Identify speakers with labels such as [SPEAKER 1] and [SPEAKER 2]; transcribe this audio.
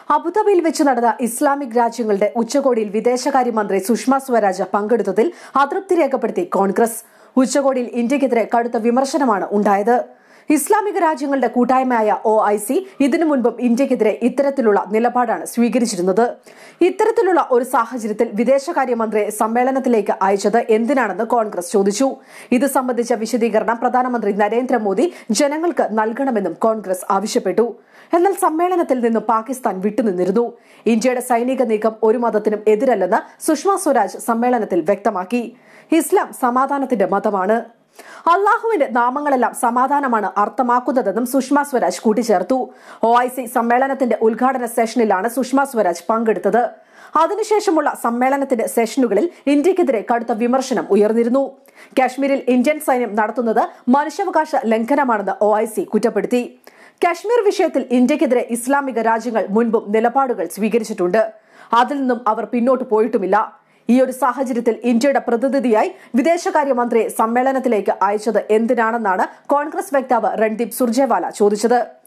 [SPEAKER 1] അബുദാബിയിൽ വെച്ച് നടന്ന ഇസ്ലാമിക് രാജ്യങ്ങളുടെ ഉച്ചകോടിയിൽ വിദേശകാര്യമന്ത്രി സുഷമ സ്വരാജ് പങ്കെടുത്തതിൽ അതൃപ്തി രേഖപ്പെടുത്തി കോൺഗ്രസ്. ഉച്ചകോടിയിൽ ഇന്ത്യക്കെതിരെ കടുത്ത വിമർശനമാണ് ഉണ്ടായത്. ഇസ്ലാമിക രാജ്യങ്ങളുടെ കൂട്ടായ്മയായ OIC ഇതിനു മുൻപും ഇന്ത്യക്കെതിരെ ഇത്തരത്തിലുള്ള നിലപാടാണ് സ്വീകരിച്ചിരുന്നത്. ഇത്തരത്തിലുള്ള ഒരു സാഹചര്യത്തിൽ വിദേശകാര്യമന്ത്രിയെ സമ്മേളനത്തിലേക്ക് അയച്ചത് എന്തിനാണെന്ന് കോൺഗ്രസ് ചോദിച്ചു. ഇത് സംബന്ധിച്ച വിശദീകരണം പ്രധാനമന്ത്രി നരേന്ദ്രമോദി ജനങ്ങൾക്ക് നൽകണമെന്നും കോൺഗ്രസ് ആവശ്യപ്പെട്ടു. എന്നാൽ സമ്മേളനത്തിൽ നിന്നും പാകിസ്ഥാൻ വിട്ടുനിന്നിരുന്നു. ഇന്ത്യയുടെ സൈനിക നീക്കം ഒരു മതത്തിനും എതിരല്ലെന്ന് സുഷമ സ്വരാജ് സമ്മേളനത്തിൽ വ്യക്തമാക്കി. ഇസ്ലാം സമാധാനത്തിന്റെ മതമാണ്. അള്ളാഹുവിന്റെ നാമങ്ങളെല്ലാം സമാധാനമാണ് അർത്ഥമാക്കുന്നതെന്നും സുഷമ സ്വരാജ് കൂട്ടിച്ചേർത്തു. OIC സമ്മേളനത്തിന്റെ ഉദ്ഘാടന സെഷനിലാണ് സുഷമ സ്വരാജ് പങ്കെടുത്തത്. അതിനുശേഷമുള്ള സമ്മേളനത്തിന്റെ സെഷനുകളിൽ ഇന്ത്യക്കെതിരെ കടുത്ത വിമർശനം ഉയർന്നിരുന്നു. കാശ്മീരിൽ ഇന്ത്യൻ സൈന്യം നടത്തുന്നത് മനുഷ്യാവകാശ ലംഘനമാണെന്ന് OIC കുറ്റപ്പെടുത്തി. കാശ്മീർ വിഷയത്തിൽ ഇന്ത്യക്കെതിരെ ഇസ്ലാമിക രാജ്യങ്ങൾ മുൻപും നിലപാടുകൾ സ്വീകരിച്ചിട്ടുണ്ട്. അതിൽ നിന്നും അവർ പിന്നോട്ട് പോയിട്ടുമില്ല. ഈ ഒരു സാഹചര്യത്തിൽ ഇന്ത്യയുടെ പ്രതിനിധിയായി വിദേശകാര്യമന്ത്രിയെ സമ്മേളനത്തിലേക്ക് അയച്ചത് എന്തിനാണെന്നാണ് കോൺഗ്രസ് വക്താവ് രൺദീപ് സുർജേവാല ചോദിച്ചത്.